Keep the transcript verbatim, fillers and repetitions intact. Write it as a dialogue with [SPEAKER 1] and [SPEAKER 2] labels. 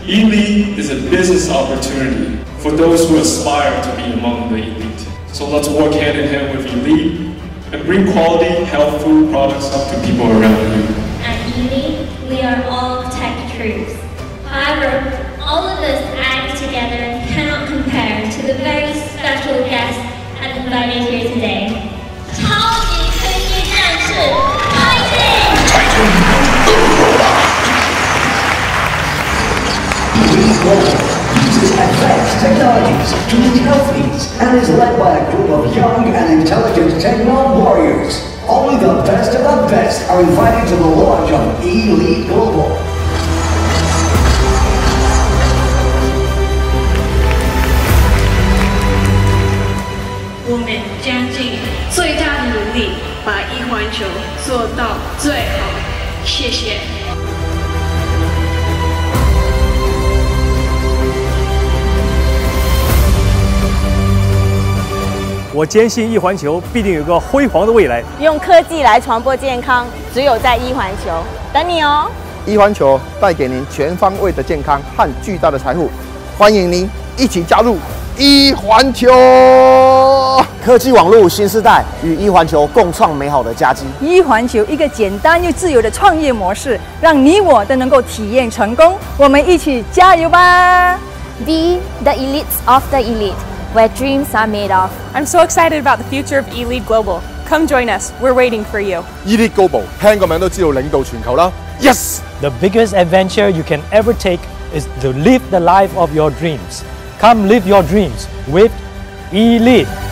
[SPEAKER 1] eLEAD is a business opportunity for those who aspire to be among the elite. So let's work hand in hand with eLEAD and bring quality, health food products up to people around you.
[SPEAKER 2] At eLEAD, we are all tech troops. However, all of us added together cannot compare to the very special guests invited here today. 超级科技战士 ，Fighting!
[SPEAKER 3] Uses advanced technologies to meet health needs and is led by a group of young and intelligent techno warriors. Only the best of the best are invited to the launch of eLEAD Global.
[SPEAKER 4] 我们将尽最大的努力，把一环球做到最好。谢谢。
[SPEAKER 5] 我坚信一环球必定有个辉煌的未来。
[SPEAKER 6] 用科技来传播健康，只有在一环球等你哦。
[SPEAKER 7] 一环球带给您全方位的健康和巨大的财富，欢迎您一起加入一环球。
[SPEAKER 8] 科技网络新时代与一环球共创美好的佳绩。
[SPEAKER 9] 一环球一个简单又自由的创业模式，让你我都能够体验成功。我们一起加油吧
[SPEAKER 10] ！Be the elites of the elite, where dreams are made of.
[SPEAKER 11] I'm so excited about the future of eLEAD Global. Come join us. We're waiting for you.
[SPEAKER 7] eLEAD Global 聽個名都知道領導全球啦。Yes!
[SPEAKER 12] The biggest adventure you can ever take is to live the life of your dreams. Come live your dreams with eLEAD.